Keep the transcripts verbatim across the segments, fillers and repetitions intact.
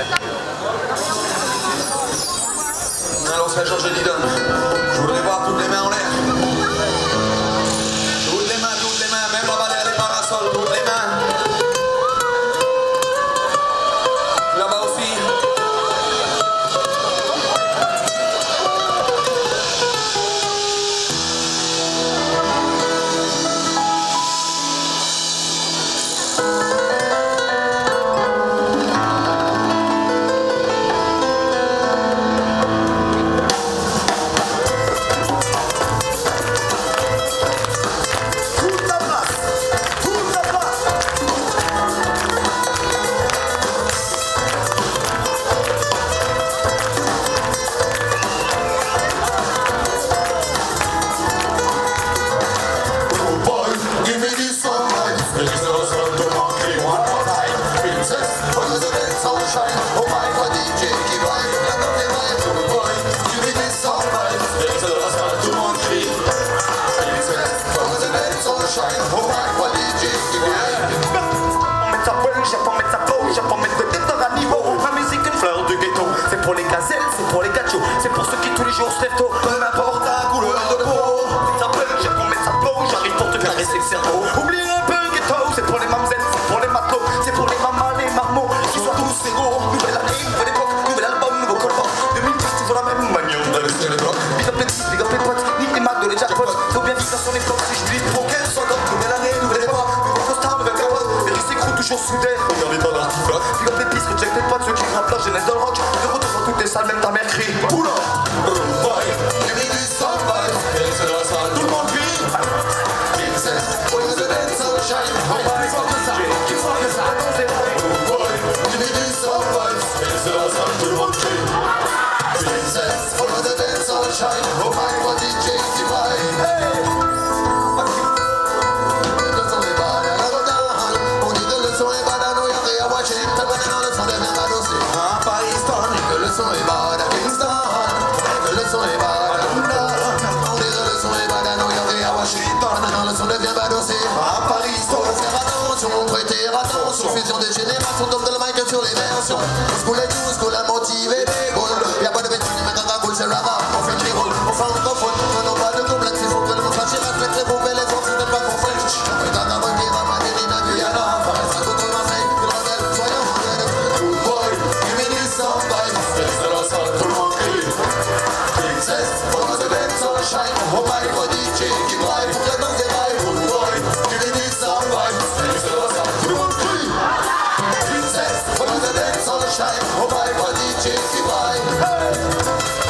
Allons, Saint-Georges-de-Didonne. Je voudrais voir toutes les mains en l'air. Toutes les mains, toutes les mains, même là-bas derrière les parasols, toutes les mains. Là-bas aussi. Pour les gazelles, c'est pour les gâteaux, c'est pour ceux qui tous les jours se lèvent tôt. Peu importe ta couleur de peau, ça peut, j'ai pour mettre sa peau, j'arrive pour te caresser le cerveau. Oublie un peu le ghetto, c'est pour les mamzettes, c'est pour les matelots, c'est pour les mamas, les marmots, qui sont tous égaux. Nouvelle année, nouvelle époque, nouvel album, nouveau colport. deux mille dix, toujours la même manière de laisser les blocs. Big up les petits, big up les potes, nique les McDo, les jackpots. Faut bien vivre dans son époque, si je vis pour qu'elle soit comme nouvelle année, nouvelle époque, nouveau costard, nouvelle carotte. Les risques s'écrouent toujours soudés, regardez pas l'article. Big up les pistes, reject les potes, ceux qui rappent la jeunesse dans le rock. Toutes les salles, même ta mère crie. Oula! Boy, give me this song, boy. C'est dans la salle, tout le monde crie. King says, oh, the dance sunshine. Oh, my God, que ça, qui soit que ça. Boy, give me this song, boy. C'est dans la salle, tout le monde crie. King says, oh, the dance sunshine. Oh, my God, D J, qui va. Hey! Le son est bad, on dit que le son est bad, on y a rien à watcher. T'as pas dans le son des mêmes adossés. Un Paris Stone. Le son est bad à Kingston, le son est bad à London. On dit que le son est bad à New York et à Washington. Maintenant le son devient bad aussi à Paris. Faut faire attention, prêter attention. Fusion des générations, tombe de la mic sur les versions. School et tout, school a motivé des gaules. Y'a pas de bêtises, mais dans la boule c'est rava. On fait des rôles, on fait un microphone. On n'a pas de complexe, il faut que le monde fasse chier. Mettre les bombes et les autres, c'est pas pour faire. On est dans la rue qui va m'amener à Guyana. Paris, ça coûte au Marseille, une rebelle, soyons modèles. Good boy, give me this song, bye. C'est la salle, tout le monde crie. King says, oh, the dance sunshine. Oh my God, D J, qui drive pour que dans des rails. Good boy, give me this song, bye. C'est la salle, tout le monde crie. King says, oh, the dance sunshine. Oh my God, D J, qui drive. Hey!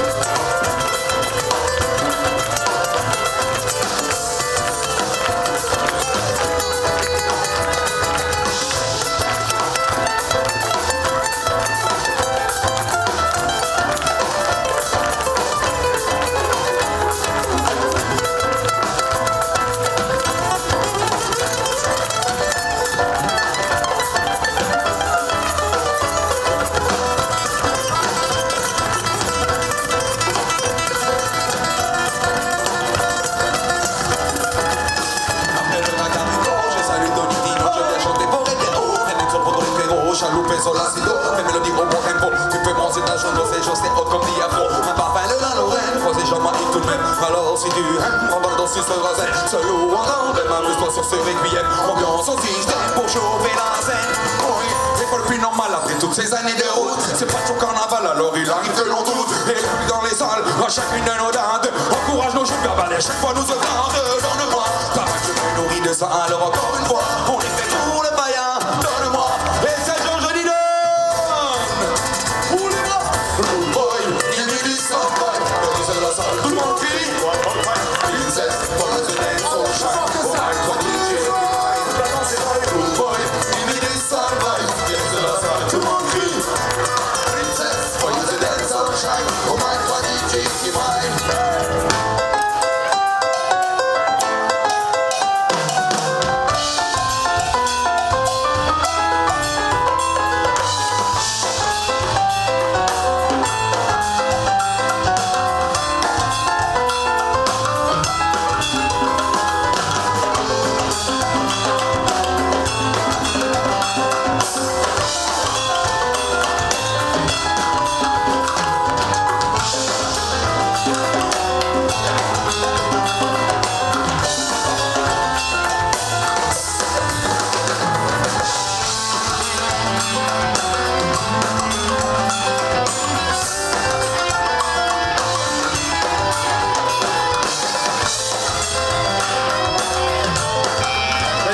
Loupé sur l'acido, fais mélodie au bon tempo. Tu peux bronzer ta jambe, c'est juste haute comme diapro. Un parfum de la Lorraine, croisé Jean-Marie tout de même. Alors si tu aimes, on va danser ce rasel. Seul ou en tandem, amuse-toi sur ce requiem. Ambiance au système pour chauffer la scène. Oui, c'est pas le plus normal après toutes ces années de route. C'est pas tout carnaval, alors il arrive que l'on doute. Et le public dans les salles, à chacune de nos dates. Encourage nos jeux verbales, chaque fois nous augmente. Donne-moi, ta vache me nourrit de ça, alors encore une fois, on est fait pour le païen. Donne-moi, et c'est tout le monde crie. Il sait, pour le dance sunshine. Oh my God, D J, good boy, give me this sunlight. Tout le monde crie. Il sait, pour le dance sunshine. Oh my God, D J, qui va.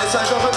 Saint-Georges